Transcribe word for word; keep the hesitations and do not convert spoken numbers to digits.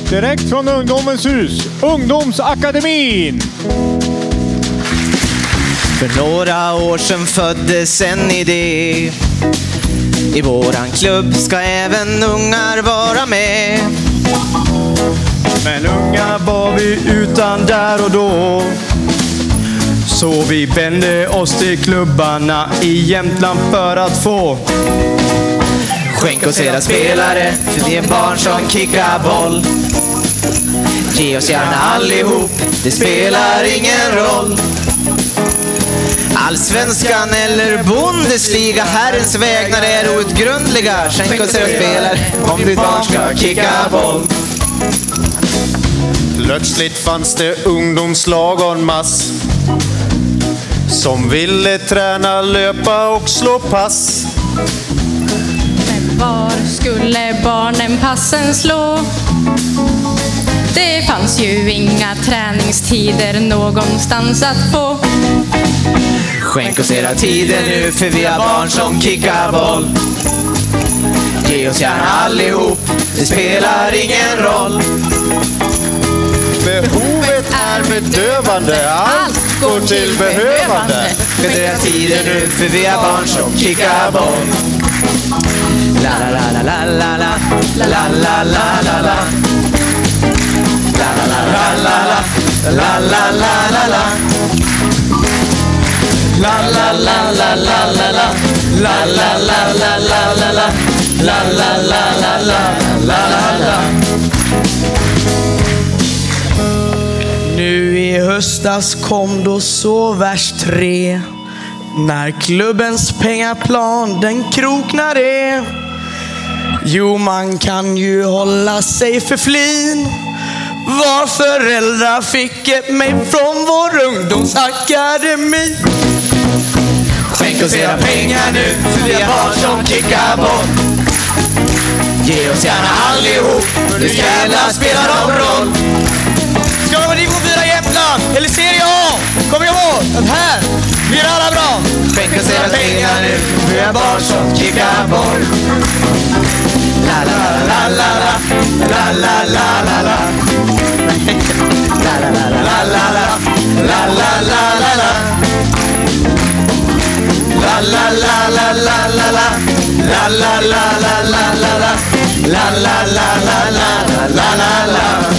Direkt från Ungdomens hus, Ungdomsakademin. För några år sedan föddes en idé. I våran klubb ska även ungar vara med. Men unga var vi utan där och då. Så vi vände oss till klubbarna i Jämtland för att få skänk oss era spelare, för det är barn som kickar boll. Ge oss gärna allihop, det spelar ingen roll. Allsvenskan eller Bundesliga, Herrens vägnar är outgrundliga. Skänk oss era spelare om ditt barn ska kicka boll. Plötsligt fanns det ungdomslag en mass som ville träna, löpa och slå pass. Men var skulle barnen passen slå? Det fanns ju inga träningstider någonstans att få. Skänk oss era tider nu, för vi har barn som kickar boll. Ge oss gärna allihop, det spelar ingen roll. Behovet är bedövande, allt går till behövande. Skänk oss era tider nu, för vi har barn som kickar boll. La la la la la la la la la la la. La la la la la la la la la la. La la la la la la la. La la la la la la la. La la la la la la la. Nu i höstas kom då så vers tre, när klubbens pengaplan den kroknade. Jo, man kan ju hålla sig för flin. Var föräldrar fick ett mig från vår ungdomsakademi. Skänk oss era pengar nu, för vi har barn som kickar boll. Ge oss gärna allihop, för det jävla spelar någon roll. Ska det vara division fyra Jämtland eller Serie A? Kom ihåg att här blir alla bra. Skänk oss era pengar nu, för vi har barn som kickar boll. La la la la la la la la la la. La la la la la la la la la la. La la la la la la la. La la la la la la la. La la la la la la la la.